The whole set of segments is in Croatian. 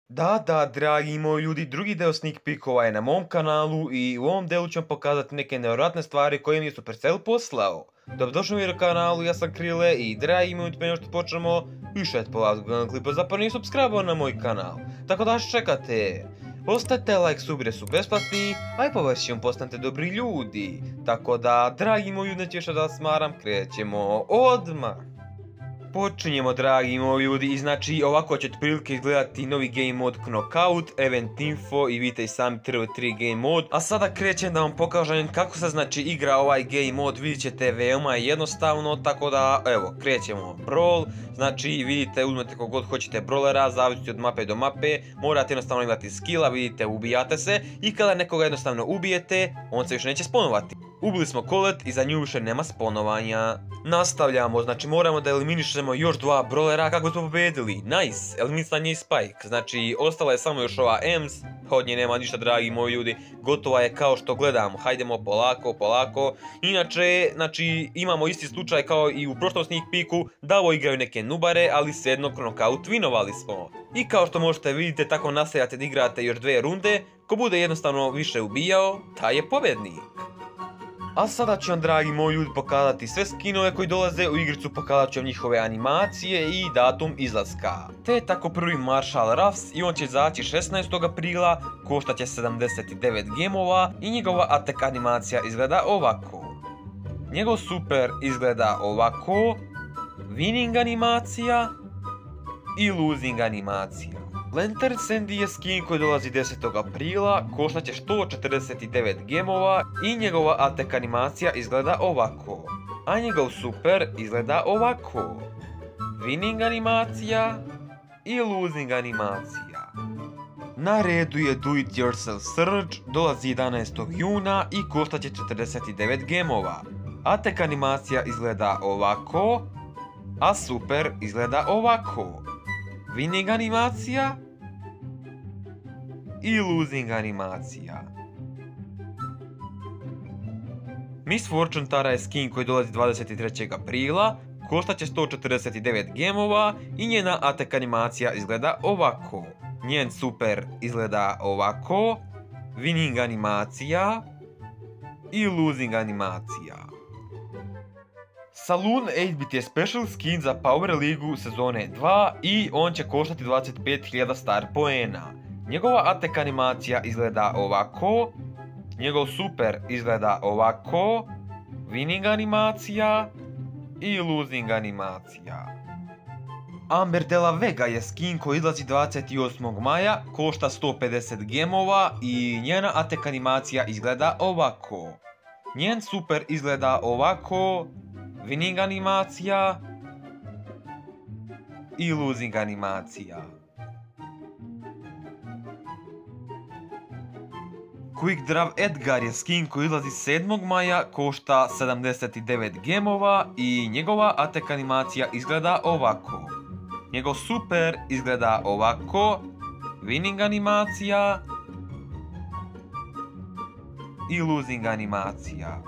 Dragi moji ljudi, drugi deo sneak peekova je na mom kanalu i u ovom delu ću vam pokazati neke nevjerojatne stvari koje mi je Supercell poslao. Dobrodošli mi na kanalu, ja sam Krile i dragi moji, prije nego što počnemo, više polazno gledam klipa, zapravo nije subscribe na moj kanal. Tako da što čekate? Ostavite like, subire su besplatni, a i površom postanete dobri ljudi. Tako da, dragi moji ljudi, neću više da vas smaram, krećemo odmah. Počinjemo, dragi moji ljudi, i znači ovako će otprilike izgledati novi game mod Knockout, Event Info i vidite i sami TV3 game mod. A sada krećem da vam pokažem kako se znači igra ovaj game mod, vidit ćete veoma jednostavno, tako da evo krećemo. Brawl, znači vidite uzmete kogod hoćete brawlera, zavisiti od mape do mape, morate jednostavno imati skilla, vidite ubijate se i kada nekoga jednostavno ubijete, on se više neće sponovati. Ubili smo Colette i za nju više nema sponovanja. Nastavljamo, znači moramo da eliminišemo još dva brawlera kako smo pobedili. Nice, eliminisan je i Spike, znači ostala je samo još ova Ems, od nje nema ništa dragi moji ljudi, gotova je kao što gledamo, hajdemo polako. Inače, znači imamo isti slučaj kao i u prošlom sneak peeku, da ovo igraju neke nubare, ali svejedno knockout winovali smo. I kao što možete vidite, tako nastavljate da igrate još dve runde, ko bude jednostavno više ubijao, taj je pobednik. A sada ću vam, dragi moji ljudi, pokazati sve skinove koji dolaze u igricu, pokazat ću vam njihove animacije i datum izlaska. Te je tako prvi Marshall Ruffs i on će izaći 16. aprila, koštat će 79 gemova i njegova attack animacija izgleda ovako. Njegov super izgleda ovako, winning animacija i losing animacija. Lantern Sandy je skin koji dolazi 10. aprila, koštat će 149 gemova i njegova attack animacija izgleda ovako. A njegov super izgleda ovako. Winning animacija i losing animacija. Na redu je Do It Yourself Surge, dolazi 11. juna i koštat će 49 gemova. Attack animacija izgleda ovako, a super izgleda ovako. Winning animacija i losing animacija. Miss Fortune Tara je skin koji dolazi 23. aprila, koštat će 149 gemova i njena attack animacija izgleda ovako. Njen super izgleda ovako, winning animacija i losing animacija. Saloon 8-bit je special skin za Power Ligu sezone 2 i on će koštati 25.000 star poena. Njegova attack animacija izgleda ovako, njegov super izgleda ovako, winning animacija i losing animacija. Amber de la Vega je skin koji izlazi 28. maja, košta 150 gemova i njena attack animacija izgleda ovako. Njen super izgleda ovako, winning animacija i losing animacija. Quick Draw Edgar je skin koji izlazi 7. maja, košta 79 gemova i njegova attack animacija izgleda ovako. Njegov super izgleda ovako, winning animacija i losing animacija.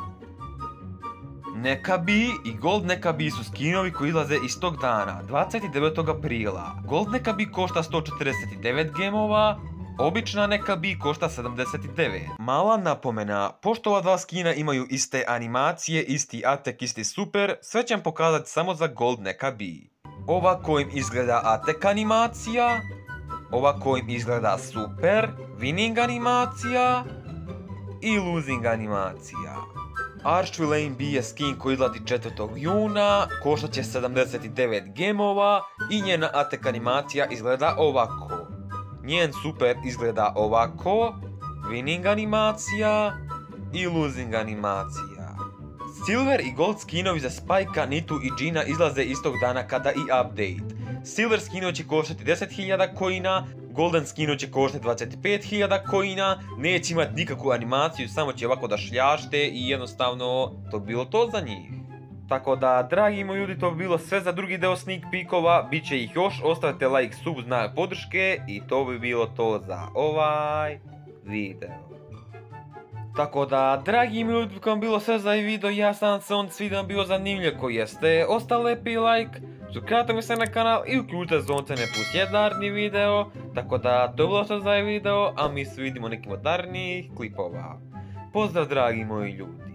Nekabi i Gold Nekabi su skinovi koji izlaze istog dana, 29. aprila. Gold Nekabi košta 149 gemova, obična Nekabi košta 79. Mala napomena, pošto ova dva skina imaju iste animacije, isti attack, isti super, sve ću vam pokazati samo za Gold Nekabi. Ovako im izgleda attack animacija, ovako im izgleda super, winning animacija i losing animacija. Archvillain B je skin koji izlazi 4. juna, koštat će 79 gemova i njena attack animacija izgleda ovako. Njen super izgleda ovako, winning animacija i losing animacija. Silver i Gold skinovi za Spike'a, Nitu i Gina izlaze istog dana kada i update. Silver skinovi će koštati 10.000 coina, Golden skinovi će koštati 25.000 coina, neće imati nikakvu animaciju, samo će ovako da šljašte i jednostavno to bi bilo to za njih. Tako da, dragi moji ljudi, to bi bilo sve za drugi deo sneak peekova, bit će ih još, ostavite like, sub, znak podrške i to bi bilo to za ovaj video. Tako da, dragi moji ljudi, kako vam bilo sve za ovaj video, ja sam se on svi da vam bio zanimljiv koji jeste, ostavite lepi like, Subscribe se na kanal i uključite zvoncene plus jedan naredni video, tako da to je bilo što za ovaj video, a mi se vidimo nekim od narednih klipova. Pozdrav dragi moji ljudi!